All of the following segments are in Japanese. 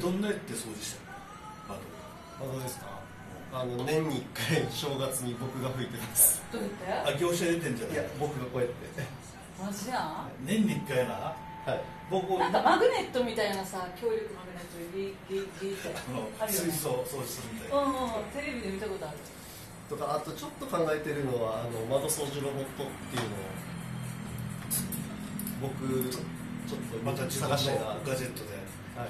どんなやって掃除したの？ 窓ですか？年に1回正月に僕が吹いてます。 どうやって？ 業者出てんじゃない？ いや、僕がこうやって。 マジやん。 年に1回な。 はい。 僕なんかマグネットみたいなさ、強力マグネットでギってあるよね。 水槽掃除するみたいな。 テレビで見たことある。 とか、あとちょっと考えてるのは窓掃除ロボットっていうのを僕ちょっとまた自分の探したいな。 ガジェットで。 はい。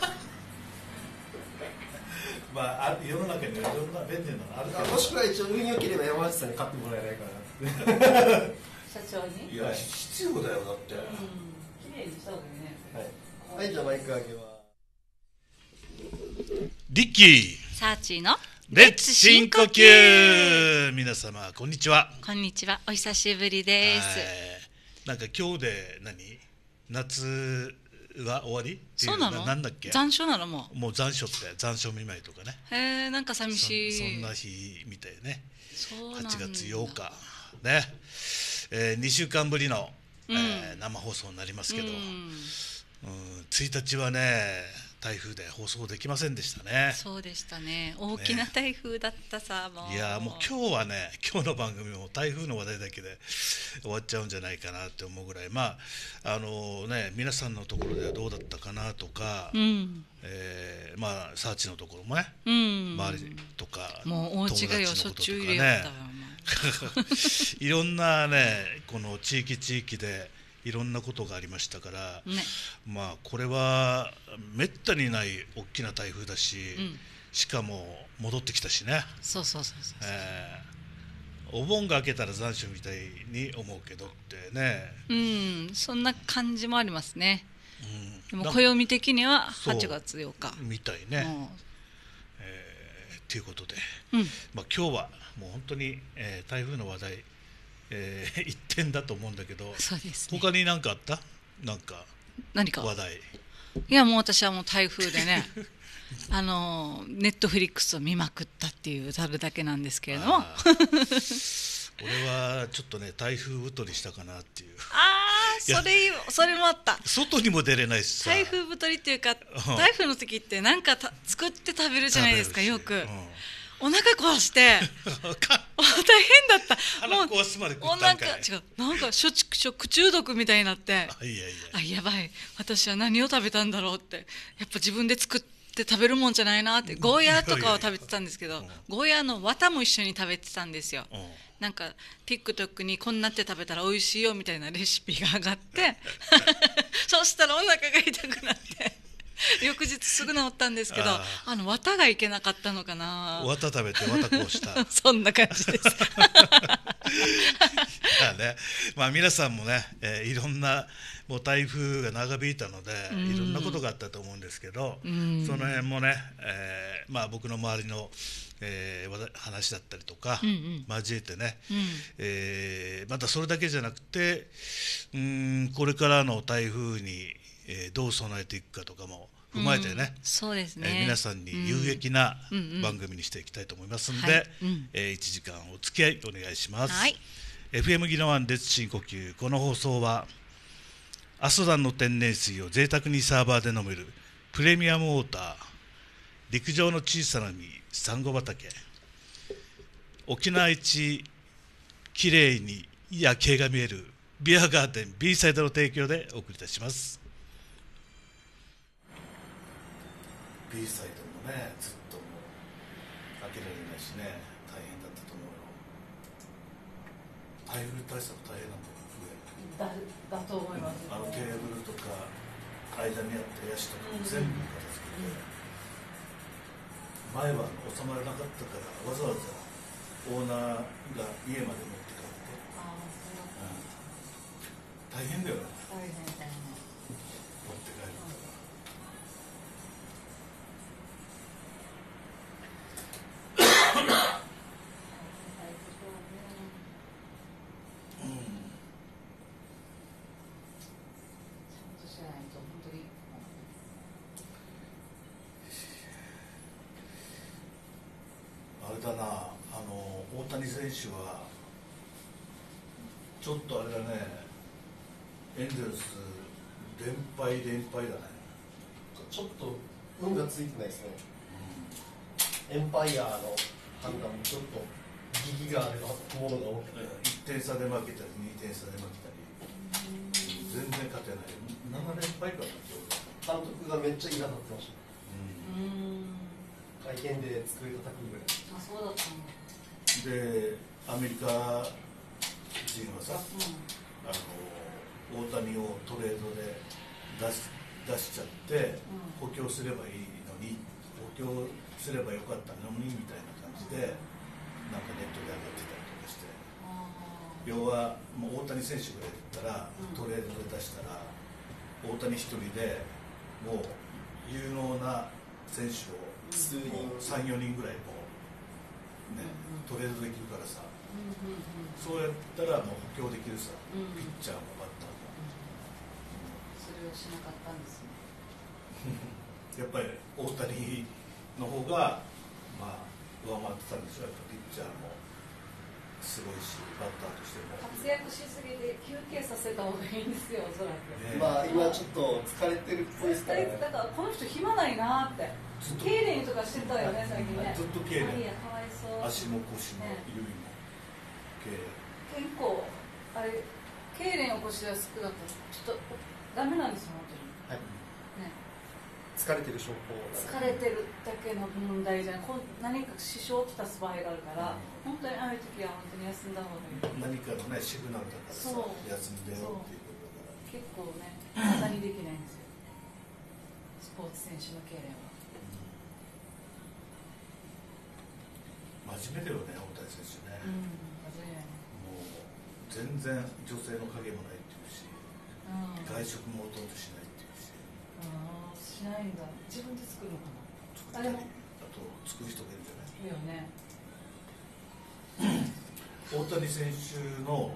世の中にはいろんな便利なのあるから。 もしくは一応運良ければ山内さんに買ってもらえないかなって。 社長に？ いや、必要だよだって。 綺麗にした方がいいね。 はい。じゃあマイク上げは。 リッキー。 サーチーのレッツ深呼吸。皆様こんにちは。 こんにちは。お久しぶりです。 なんか今日で夏は終わり？ そうなの？ なんだっけ？ 残暑なの？もう残暑って残暑見舞いとかね。 へえ、なんか寂しい。 そんな日みたいね。 そうなんだ。 8月8日ね。2週間ぶりの、生放送になりますけど、1日はね台風で放送できませんでしたね。 そうでしたね。大きな台風だったさ。もういやもう今日の番組も台風の話題だけで終わっちゃうんじゃないかなって思うぐらい、皆さんのところではどうだったかなとか、サーチのところもね、周りとかもうお家がよしょっちゅう入れよったよ。 いろんなねこの地域でいろんなことがありましたから、これはめったにない大きな台風だし、しかも戻ってきたしね。 そう。 お盆が明けたら残暑みたいに思うけどってね。 そんな感じもありますね。でも暦的には8月8日みたいね。ということで、今日はもう本当に、台風の話題、一点だと思うんだけど、 そうですね。 他に何かあった？何か話題。 いやもう私はもう台風でねネットフリックスを見まくったっていうたるだけなんですけれども俺はちょっとね台風太りしたかなっていう。 それもあった。 外にも出れないしさ。 台風太りっていうか、台風の時ってなんか作って食べるじゃないですか。よくお腹壊して大変だった。 腹壊すまで食ったんかい。 なんか食中毒みたいになって、やばい、私は何を食べたんだろうって、やっぱ自分で作って食べるもんじゃないなって。ゴーヤーとかを食べてたんですけど、ゴーヤーの綿も一緒に食べてたんですよ。なんか TikTok にこんなって食べたら美味しいよみたいなレシピが上がってそしたらお腹が痛くなって翌日すぐ治ったんですけど、綿がいけなかったのかな。 綿食べて綿こうしたそんな感じです皆さんもね、いろんなもう台風が長引いたのでいろんなことがあったと思うんですけど、その辺もね、僕の周りの話だったりとか交えてね、またそれだけじゃなくてこれからの台風にどう備えていくかとかも踏まえてね、 そうですね、 皆さんに有益な番組にしていきたいと思いますので、1時間お付き合いお願いします。FM 宜野湾レッツ深呼吸。この放送は阿蘇山の天然水を贅沢にサーバーで飲めるプレミアムウォーター、陸上の小さな海サンゴ畑、沖縄一きれいに夜景が見えるビアガーデン B サイドの提供でお送りいたします。 B サイドもねずっともう開けられないしね、大変だったと思うよ。台風対策大変なとだと思います。 テーブルとか間にあったヤシとかも全部片付けて、前は収まらなかったからわざわざオーナーが家まで持って帰って、大変だよね。 大変持って帰るあれだな、大谷選手はちょっとあれだね、エンゼルス連敗だね。 ちょっと運がついてないですね。エンパイアの判断もちょっとギがあるものが多くて、 1点差で負けたり2点差で負けたり全然勝てない。7連敗かな。 監督がめっちゃイラ立ってました。会見で机叩くぐらい。 あ、そうだったんだ。 でアメリカ人はさ、大谷をトレードで出しちゃって、補強すればいいのに、補強すればよかったのにみたいな感じでなんかネットで上がってたりとかして、要はもう大谷選手ぐらいだったら、トレードで出したら大谷一人でもう有能な選手を3、4人ぐらいもう、ね、トレードできるからさ、そうやったらもう補強できるさ、ピッチャーもバッターも、 それをしなかったんですね。 やっぱり大谷の方がまあ上回ってたんでしょう。やっぱピッチャーもすごいし、バッターとしても活躍しすぎて休憩させた方がいいんですよ、おそらく。 まあ今ちょっと疲れてるっぽいですからね。 だからこの人暇ないなって。痙攣とかしてたよね、最近ね。 ずっと痙攣。 かわいそう。 足も腰も指も痙結攣。 構あれ痙攣を起こしやすくなったらちょっとダメなんですよ、本当に。 はい。 ね。 疲れてる証拠。 疲れてるだけの問題じゃない。何か支障をきたす場合があるから、本当にああいう時は本当に休んだ方がいい。 何かのねシグナルだからさ、休んでよっていうことだ結構ね、 から。 無駄にできないんですよ。スポーツ選手の痙攣は。 真面目だよね、大谷選手ね。もう全然女性の影もないっていうし、外食もほとんどしないっていうし。 しないんだ。自分で作るのかな。 あと作る人がいるんじゃない。 いいよね。 大谷選手の、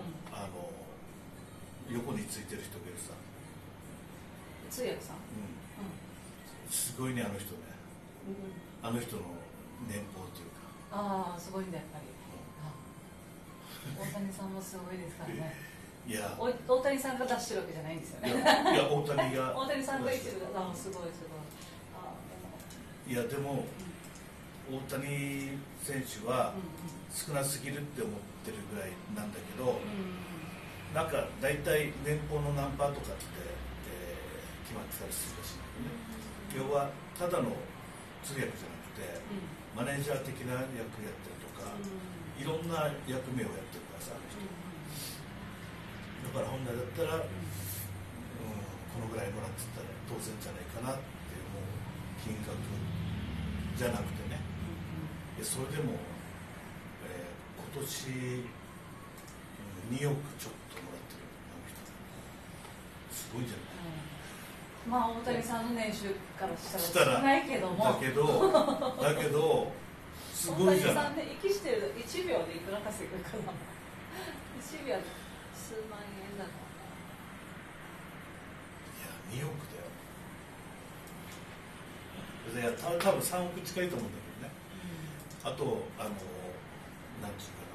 横についてる人がいるさ。 通訳さん。 すごいね、あの人ね。あの人の年俸っていうか。 ああ、すごいんだ、やっぱり。大谷さんもすごいですからね。 いや、 大谷さんが出してるわけじゃないんですよね。 いや、大谷が。 大谷さんが言ってる。あ、すごい、すごい。いや、でも、大谷選手は少なすぎるって思ってるぐらいなんだけど、なんか大体年俸の何パーとかって、決まってたりするらしいんだよね。要はただの通訳じゃなくて、マネージャー的な役やったりとか、いろんな役目をやってるからさ、あの人。だから本来だったら、このぐらいもらってたら当然じゃないかなって思う金額じゃなくてね。それでも、今年2億ちょっともらってるあの人。すごいじゃない。 まあ大谷さんの年収からしたら少ないけども。 だけどすごいじゃない。 大谷さんね、息してる1秒でいくら稼ぐかな。1秒数万円だから。 いや、2億だよ。いや、多分3億近いと思うんだけどね。あと、なんていうか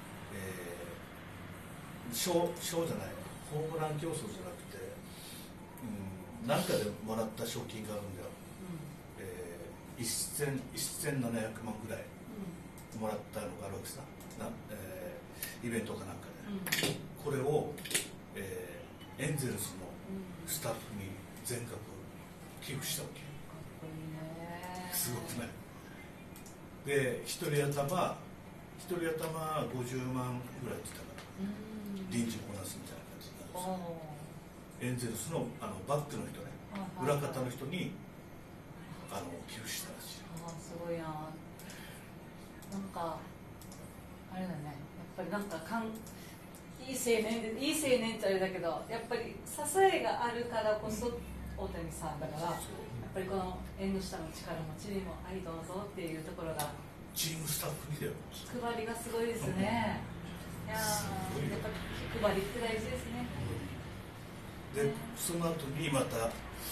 な、賞じゃない、ホームラン競争じゃなくて、何かでもらった賞金があるんだよ。1700万ぐらいもらったのがあるわけさ、イベントかなんかで、これを、エンゼルスのスタッフに全額寄付したわけ。すごくない？で、一人頭50万ぐらいって言ったから、臨時ボーナスみたいな感じになるんですよ。エンゼルスのバックの人ね、裏方の人に寄付したらしい。 すごいな。なんかあれだね、やっぱりなんかいい青年ってあれだけど、やっぱり支えがあるからこそ大谷さんだから、やっぱりこの縁の下の力持ちにもありどうぞっていうところが、 チームスタッフにだよ。 気配りがすごいですね。いややっぱり気配りって大事ですね。 で、その後にまた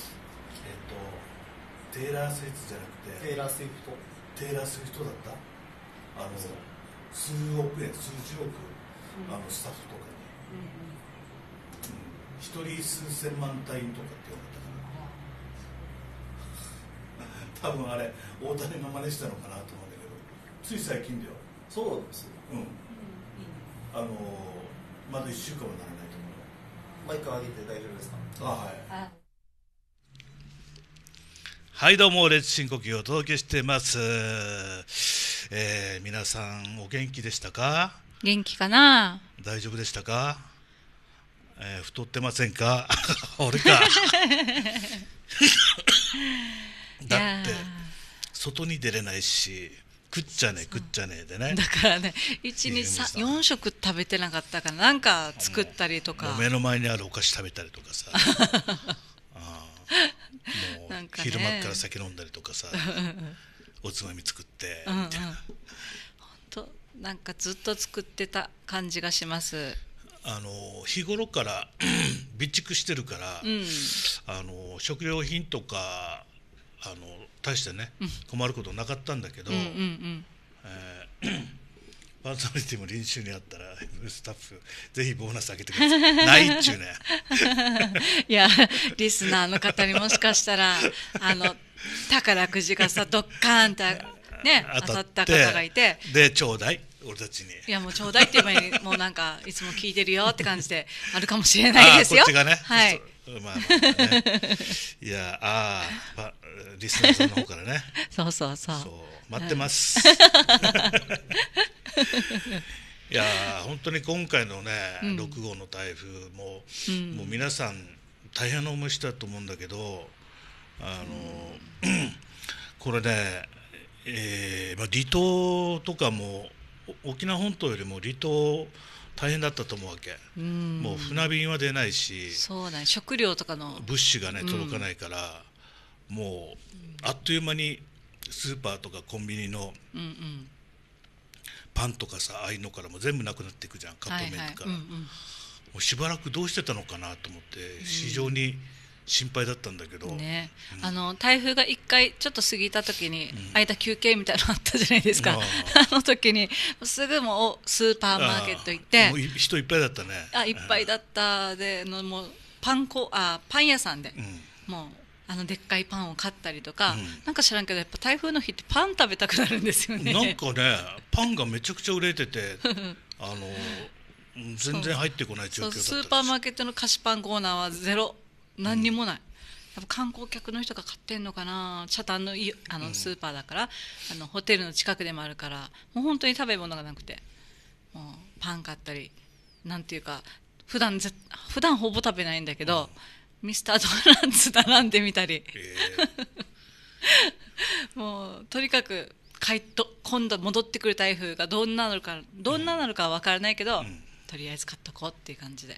テイラー・スウィフトじゃなくて、 テイラー・スウィフトだった。数億円、数十億、スタッフとかに、一人数千万単位とかって言われたから、 多分あれ大谷が真似したのかなと思うんだけど、つい最近だよ。 そうなんですよ。 まだ1週間もならないと思う。マイク上げて大丈夫ですか？ はい。はい、どうもレッツ深呼吸をお届けしてます。皆さんお元気でしたか？ 元気かな？ 大丈夫でしたか？太ってませんか？俺か。だって外に出れないし、食っちゃねでね。 だからね、1日4食食べてなかったから、なんか作ったりとか、 目の前にあるお菓子食べたりとかさ、もう昼間から酒飲んだりとかさ、おつまみ作ってみたいな。本当なんかずっと作ってた感じがします。 日頃から備蓄してるから、食料品とか大してね、困ることなかったんだけど、パーソナリティも練習にあったらスタッフぜひボーナス上げてください。ないっちゅうね。 いやリスナーの方にもしかしたら宝くじがさドッカーンってね当たった方がいて、 でちょうだい俺たちに。 いやもうちょうだいって言えばいい。もうなんかいつも聞いてるよって感じであるかもしれないですよ。 こっちがね。 はい。 まあね。いやリスナーさんの方からね。 そう待ってます。いや本当に今回のね、6号の台風も、もう皆さん大変な思いしたと思うんだけど、これね、離島とかも沖縄本島よりも離島大変だったと思うわけ。もう船便は出ないし、 そうだね、食料とかの物資がね届かないから、もうあっという間にスーパーとかコンビニのパンとかさ、ああいうのからも全部なくなっていくじゃん、カップ麺とか。もうしばらくどうしてたのかなと思って非常に心配だったんだけど、 ね、台風が1回ちょっと過ぎた時に間休憩みたいなのあったじゃないですか。あの時にすぐもうスーパーマーケット行ってもう人いっぱいだったね。 いっぱいだったでもうパン屋さんで、もうでっかいパンを買ったりとか、なんか知らんけどやっぱ台風の日ってパン食べたくなるんですよね。 なんかねパンがめちゃくちゃ売れてて全然入ってこない状況だった。 スーパーマーケットの菓子パンコーナーはゼロ、何にもない。多分観光客の人が買ってんのかな。北谷のスーパーだから、ホテルの近くでもあるから、もう本当に食べ物がなくて、もうパン買ったり、なんていうか普段ほぼ食べないんだけど、ミスタードーナツ並んでみたり、もうとにかく今度戻ってくる台風がどんなのかは分からないけど、とりあえず買っとこうっていう感じで。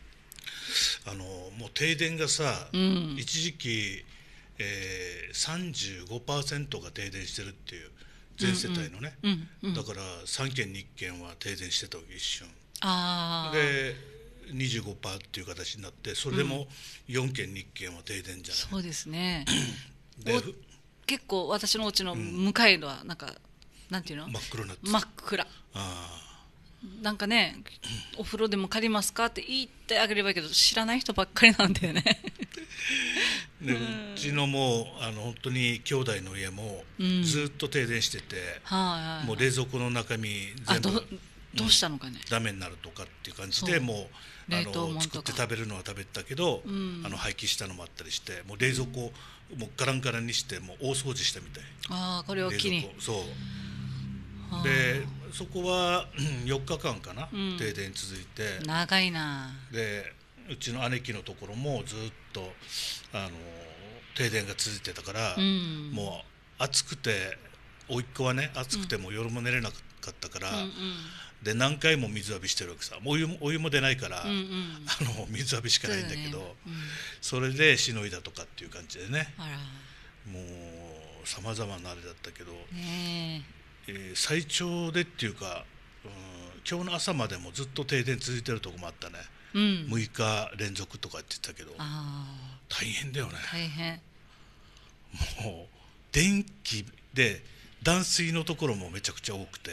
もう停電がさ、一時期、35% が停電してるっていう、全世帯のね、だから3軒に1軒は停電してたわけ一瞬で、25% っていう形になって、それでも4軒に1軒は停電じゃない。 そうですね。で結構私のお家の向かいのはなんていうの、 真っ黒になって、 真っ暗。なんかね、お風呂でも借りますかって言ってあげればいいけど、知らない人ばっかりなんだよね。 でうちのもう本当に兄弟の家もずっと停電してて、もう冷蔵庫の中身全部どうしたのかね、 ダメになるとかっていう感じで、もう作って食べるのは食べたけど、廃棄したのもあったりして、もう冷蔵庫もうガランガランにして、もう大掃除したみたい。 これを機に。 そうで、そこは4日間かな、停電続いて。 長いな。 でうちの姉貴のところもずっと停電が続いてたから、もう暑くて、甥っ子はね暑くても夜も寝れなかったから、で何回も水浴びしてるわけさ。お湯も出ないから、水浴びしかないんだけど、それでしのいだとかっていう感じでね、もうさまざまなあれだったけど、最長でっていうか、今日の朝までもずっと停電続いてるとこもあったね。6日連続とかって言ったけど、大変だよね。 大変。 もう電気で断水のところもめちゃくちゃ多くて、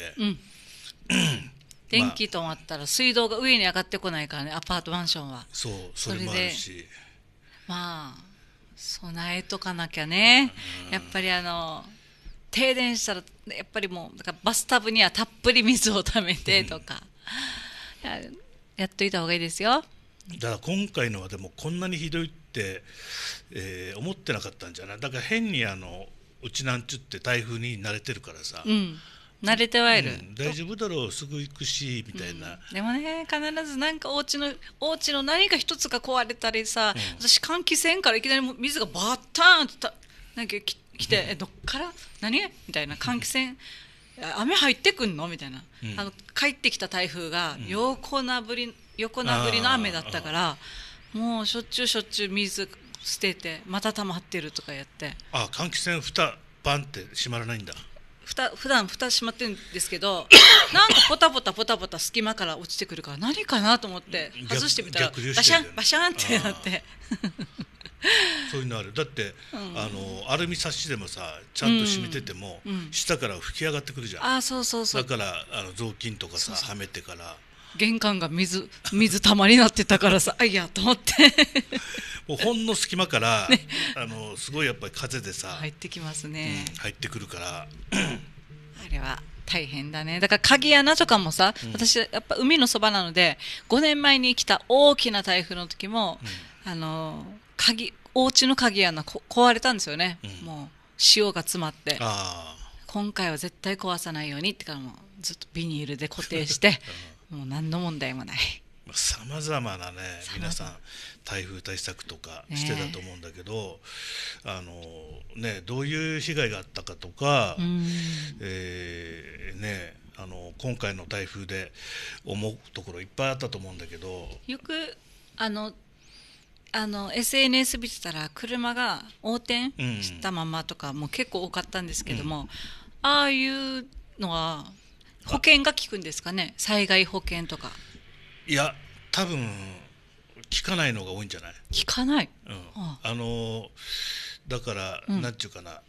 電気止まったら水道が上に上がってこないからね、アパートマンションは。 それもあるし、 備えとかなきゃね。やっぱり停電したらやっぱりもうだからバスタブにはたっぷり水をためてとか、やっといた方がいいですよ。 だから今回のはでもこんなにひどいって、思ってなかったんじゃない。だから変にうちなんちゅって台風に慣れてるからさ、 慣れてはいる、 大丈夫だろう、すぐ行くしみたいな、 でもね、必ずなんかお家の何か一つが壊れたりさ、私換気扇からいきなり水がバッターンってなんか来て、どっから何みたいな、換気扇雨入ってくんのみたいな、帰ってきた台風が横殴りの雨だったから、もうしょっちゅう水捨ててまた溜まってるとかやって、 換気扇蓋バンって閉まらないんだ。 普段蓋閉まってるんですけどなんかポタポタ隙間から落ちてくるから何かなと思って外してみたらバシャンってなってそういうのある。だって、アルミサッシでもさちゃんと閉めてても、下から吹き上がってくるじゃん。 そうだから雑巾とかさはめてから玄関が水たまりになってたからさいやと思ってもうほんの隙間から、すごいやっぱり風でさ入ってきますね、 入ってくるからあれは大変だね。だから鍵穴とかもさ、私やっぱ海のそばなので5年前に来た大きな台風の時も、お家の鍵穴壊れたんですよね、もう潮が詰まって、今回は絶対壊さないようにってからもうずっとビニールで固定してもう何の問題もない。 さまざまなね皆さん台風対策とかしてたと思うんだけど、どういう被害があったかとか、今回の台風で思うところいっぱいあったと思うんだけど、 よくSNS 見てたら車が横転したままとかも結構多かったんですけども、ああいうのは保険が効くんですかね、災害保険とか。 いや多分効かないのが多いんじゃない。 効かない、 だから、なんていうかな、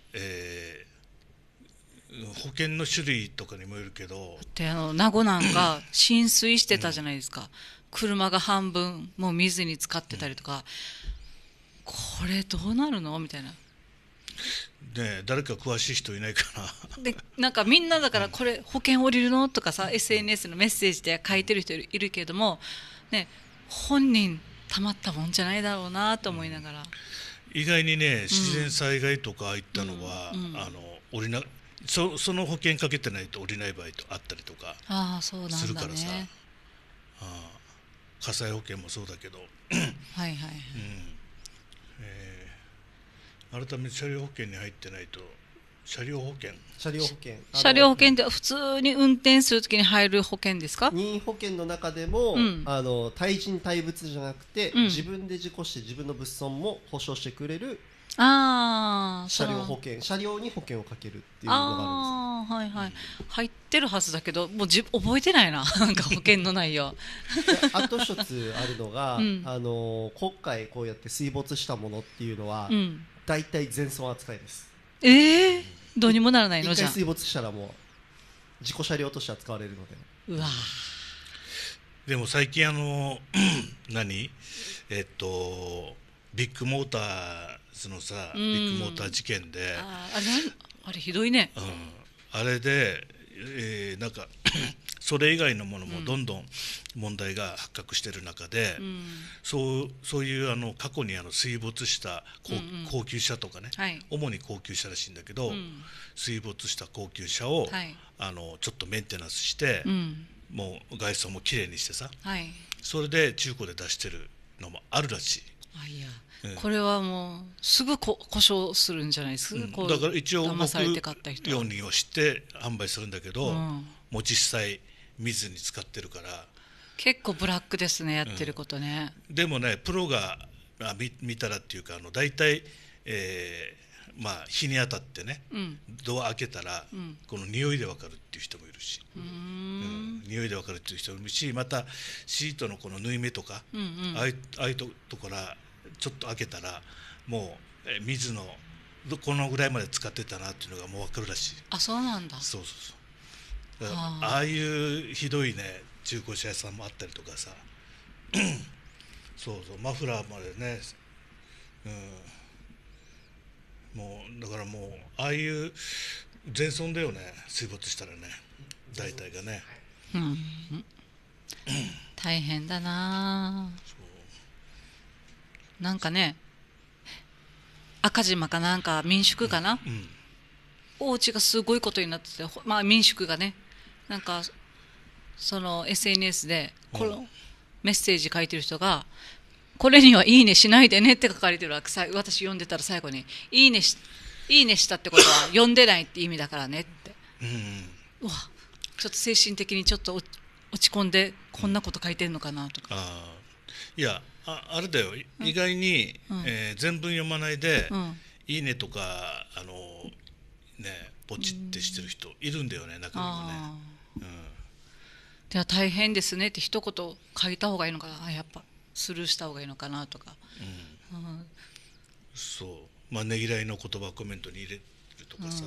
保険の種類とかにもよるけど、 で名護なんか浸水してたじゃないですか、車が半分もう水に浸かってたりとか、これどうなるのみたいな。 誰か詳しい人いないかなでなんかみんなだからこれ保険降りるのとかさ SNS のメッセージで書いてる人いるけれども、本人たまったもんじゃないだろうなと思いながら、 意外にね自然災害とかああいったのは、その保険かけてないと降りない場合とあったりとかするからさ、火災保険もそうだけど改めて車両保険に入ってないと。車両保険って普通に運転するときに入る保険ですか。 任意保険の中でも、対人対物じゃなくて、自分で事故して自分の物損も保証してくれる車両保険、車両に保険をかけるっていうのがあるんです。 入ってるはずだけどもう覚えてないななんか保険の内容あと一つあるのが、今回こうやって水没したものっていうのは、大体全損扱いです。 どうにもならないのじゃん。 一回水没したらもう事故車両として扱われるので。 うわでも最近何ビッグモーターのさ、ビッグモーター事件であれひどいね、 あれで、なんかそれ以外のものもどんどん問題が発覚している中で、そういう過去に水没した高級車とかね、主に高級車らしいんだけど、水没した高級車を、ちょっとメンテナンスして、もう外装もきれいにしてさ、それで中古で出してるのもあるらしい。 これはもうすぐ故障するんじゃないですか、 だから一応騙されて買った人はようにをして販売するんだけど、もう実際水に使ってるから結構ブラックですね、やってることね。 でもねプロが見たらっていうか大体、日に当たってね、ドア開けたら、この匂いで分かるっていう人もいるし、匂いで分かるっていう人もいるし、またシートのこの縫い目とか、ああいうとこらちょっと開けたらもう水のこのぐらいまで使ってたなっていうのがもう分かるらしい。 そうなんだ。 そうだからああいうひどいね中古車屋さんもあったりとかさマフラーまでね、 もうだからもうああいう全村だよね、水没したらね、大体がね、 うん、大変だな。なんかね、赤島かなんか民宿かな、お家がすごいことになってて、まあ民宿がね、なんかその SNS でこのメッセージ書いてる人が、これにはいいねしないでねって書かれてるわけ。私読んでたら最後にいいねしたってことは読んでないって意味だからねって、うわ、ちょっと精神的にちょっと落ち込んでこんなこと書いてんのかなとか。 いや、あれだよ、意外に、全文読まないで、いいねとかね、ポチってしてる人いるんだよね、中にはね。 では大変ですねって一言書いた方がいいのかな、やっぱスルーした方がいいのかなとか。 そう、まあねぎらいの言葉コメントに入れるとかさ、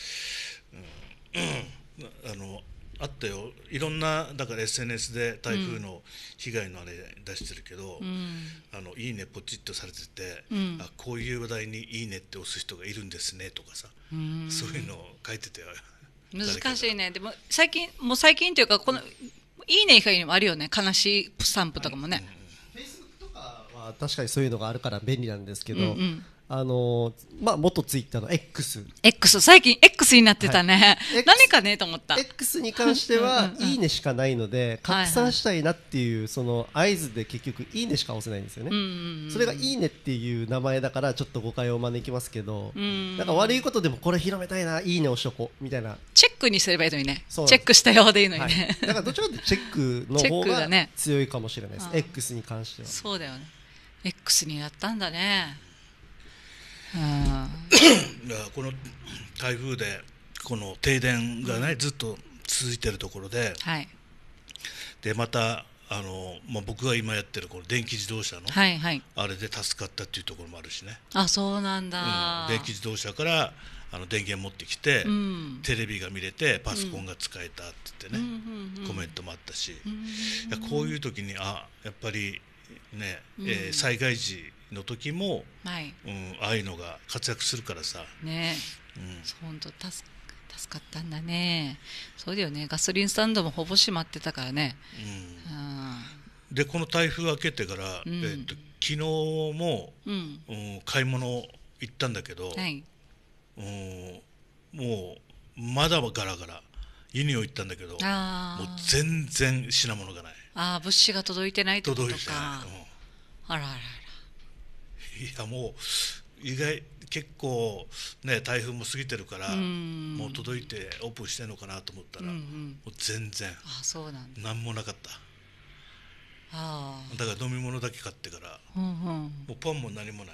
あったよ、いろんなだから SNS で台風の被害のあれ出してるけど、いいねポチッとされてて、こういう話題にいいねって押す人がいるんですねとかさ、そういうのを書いてたよ。 難しいね。でも最近というか、このいいね以外にもあるよね、悲しいスタンプとかもね。 Facebook とかは確かにそういうのがあるから便利なんですけど、まあ元ツイッターの X 最近 X になってたね、何かねと思った。 X に関してはいいねしかないので、拡散したいなっていうその合図で結局いいねしか押せないんですよね。それがいいねっていう名前だからちょっと誤解を招きますけど、なんか悪いことでもこれ広めたいな、いいね押しとこうみたいな、 チェックにすればいいのにね、チェックしたようでいいのにね、 だからどちらかというとチェックの方が強いかもしれないです、X に関しては。 そうだよね、 X にやったんだね。 この台風でこの停電がね、ずっと続いてるところで、でまた僕が今やってるこの電気自動車の、あれで助かったっていうところもあるしね。 そうなんだ、 電気自動車から電源持ってきて、テレビが見れてパソコンが使えたって言ってね、コメントもあったし、こういう時にやっぱりね、災害時の時も、ああいうのが活躍するからさね、本当助かったんだね。そうだよね、ガソリンスタンドもほぼ閉まってたからね。 でこの台風明けてから、昨日も、買い物行ったんだけど、もうまだガラガラ、ユニオン行ったんだけど、もう全然品物がない。 物資が届いてないってことか。 届いてない、 あらあら。 いやもう意外、結構ね台風も過ぎてるから、もう届いてオープンしてんのかなと思ったら、もう全然何もなかった。だから飲み物だけ買ってから、もうパンも何もない。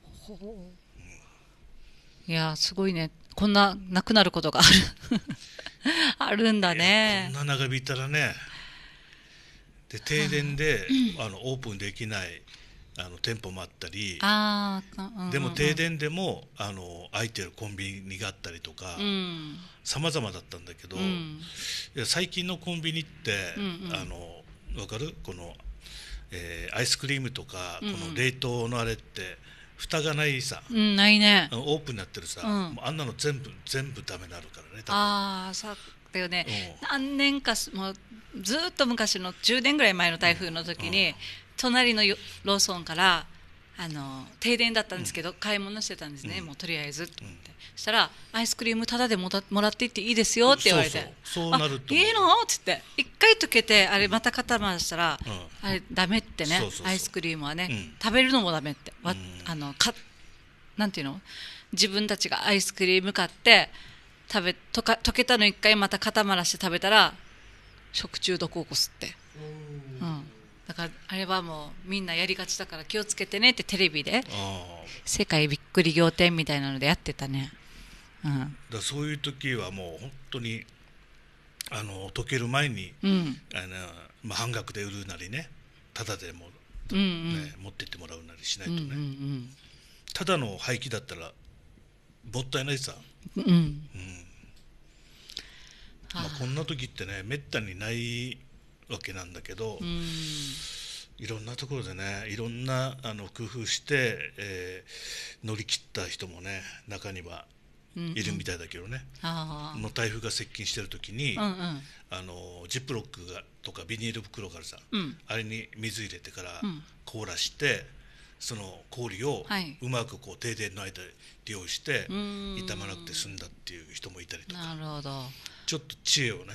いやすごいね、こんななくなることがあるあるんだね。 こんな長引いたらね。で停電でオープンできない店舗もあったり、でも停電でも空いてるコンビニがあったりとか、様々だったんだけど、最近のコンビニって分かる？このアイスクリームとか、この冷凍のあれって蓋がないさ、 ないね、 オープンになってるさ、あんなの全部ダメになるからね。 そうだよね。何年かもうずっと昔の10年ぐらい前の台風の時に、隣のローソンから停電だったんですけど、買い物してたんですね、もうとりあえずと思って、そしたらアイスクリームタダでもらっていっていいですよって言われて、 そうなるといいのって言って、一回溶けてあれまた固まらしたら、あれダメってね、アイスクリームはね、食べるのもダメって、なんていうの、自分たちがアイスクリーム買って溶けたの一回また固まらして食べたら食中毒を起こすって。だからあれはもうみんなやりがちだから気をつけてねってテレビで世界びっくり仰天みたいなのでやってたね。 だそういう時はもう本当に溶ける前に、半額で売るなりね、ただでも、持ってってもらうなりしないとね、ただの廃棄だったらもったいないさ。こんな時ってねめったにないわけなんだけど、 いろんなところでね、いろんな工夫して、乗り切った人もね中にはいるみたいだけどね、の台風が接近してる時に、ジップロックとかビニール袋からさ、あれに水入れてから凍らして、その氷をうまくこう停電の間で利用して傷まなくて済んだっていう人もいたりとか、 なるほど、 ちょっと知恵をね、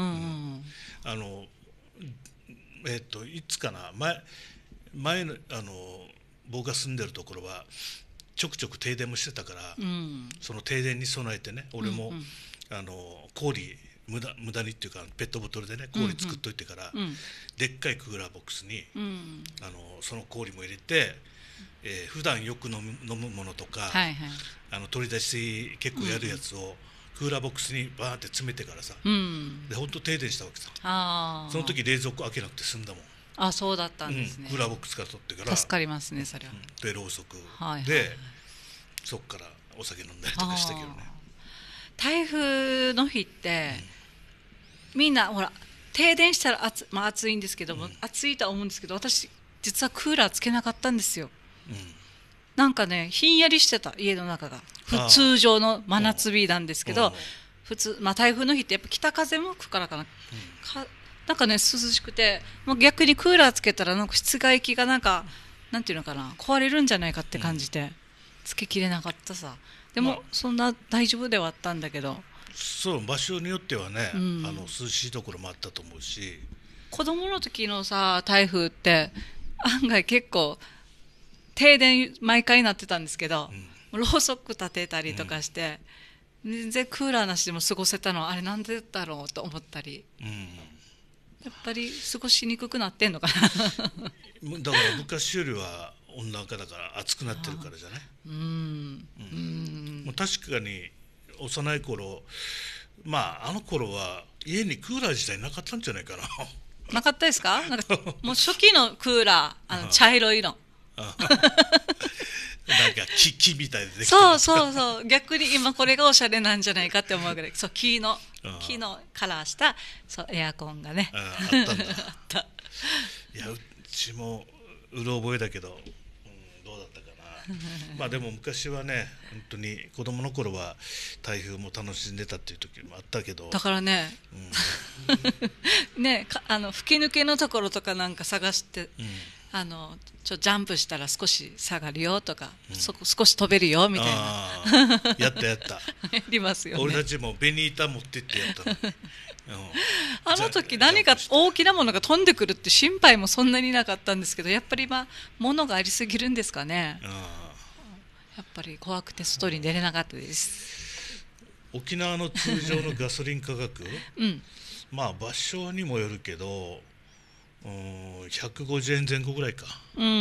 いつかな、前の僕が住んでるところはちょくちょく停電もしてたから、その停電に備えてね、俺も、氷無駄にっていうかペットボトルでね氷作っといてから、でっかいクーラーボックスに、その氷も入れて、普段よく飲むものとか、取り出し結構やるやつを、クーラーボックスにバーって詰めてからさ、で本当停電したわけさ。その時冷蔵庫開けなくて済んだもん。 あ、そうだったんですね。 クーラーボックスから取ってから助かりますね、それは。 でろうそくで、そっからお酒飲んだりとかしたけどね。 台風の日って、みんなほら停電したら暑いんですけども、暑いとは思うんですけど、私実はクーラーつけなかったんですよ。なんかね、ひんやりしてた、家の中が。通常の真夏日なんですけど、普通、台風の日ってやっぱ北風も吹くからかな、なんかね涼しくて、もう逆にクーラーつけたらなんか室外機がなんていうのかな、壊れるんじゃないかって感じて、つけきれなかったさ。でも、そんな大丈夫ではあったんだけど、 そう場所によってはね、涼しいところもあったと思うし、 子供の時のさ台風って案外結構停電毎回なってたんですけど、ろうそく立てたりとかして、全然クーラーなしでも過ごせたのはあれなんでだろうと思ったり、やっぱり過ごしにくくなってんのかなだから昔よりは温暖化だから暑くなってるからじゃない。もう確かに幼い頃、あの頃は家にクーラー自体なかったんじゃないかな。 なかったですか？なんかもう初期のクーラー、茶色いのなんか木みたいでできてる。そう逆に今これがおしゃれなんじゃないかって思うぐらい、そう木のカラーしたエアコンがねあったんだ。あった。いやうちもうろ覚えだけど、どうだったかな。でも昔はね、本当に子供の頃は台風も楽しんでたっていう時もあったけど、 だからね、ね、吹き抜けのところとかなんか探して、ジャンプしたら少し下がるよとか、少し飛べるよみたいな。 やったやりますよね。 俺たちもベニータ持ってってやったの。 あの時何か大きなものが飛んでくるって心配もそんなになかったんですけど、やっぱり物がありすぎるんですかね。やっぱり怖くて外に出れなかったです。 沖縄の通常のガソリン価格、場所にもよるけど、150円前後ぐらいか。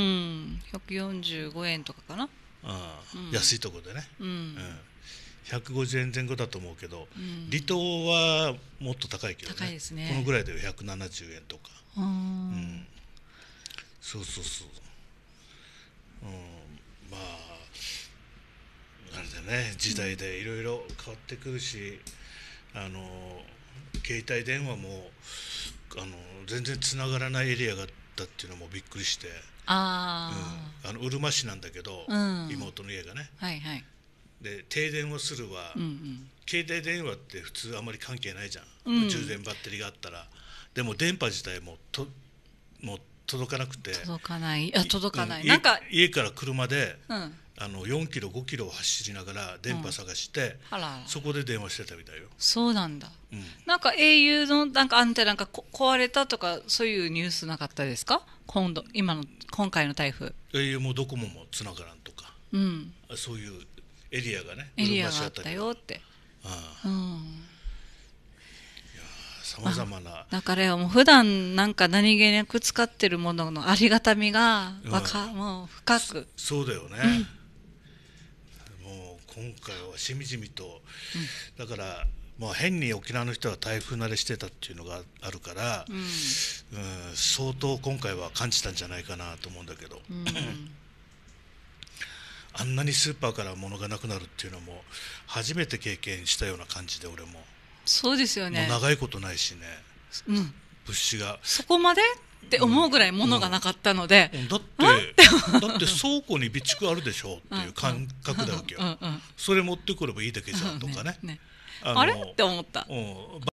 145円とかかな。 安いところでね。150円前後だと思うけど、離島はもっと高いけどね。 高いですね。 このぐらいで170円とか。そうあれだね、時代でいろいろ変わってくるし、携帯電話も全然つながらないエリアがあったっていうのもびっくりして、うるま市なんだけど、妹の家がね、で停電をするは、携帯電話って普通あまり関係ないじゃん、充電バッテリーがあったら。でも電波自体も届かなくて、届かない、 なんか家から車で、4キロ5キロを走りながら電波探して、そこで電話してたみたいよ。 そうなんだ。なんか au のなんかアンテナが壊れたとかそういうニュースなかったですか？今回の台風。 au もドコモもつながらんとか、そういうエリアがね、 エリアがあったよって。 さまざまな。 だからもう普段なんか何気なく使ってるもののありがたみがもう深く。 そうだよね。もう今回はしみじみと、だから変に沖縄の人は台風慣れしてたっていうのがあるから、相当今回は感じたんじゃないかなと思うんだけど、あんなにスーパーから物がなくなるっていうのも初めて経験したような感じで、俺も。 そうですよね。 もう長いことないしね、物資が。 そこまでって思うぐらい物がなかったので、 だって倉庫に備蓄あるでしょっていう感覚だわけよ。それ持ってくればいいだけじゃんとかね。 あれって思った。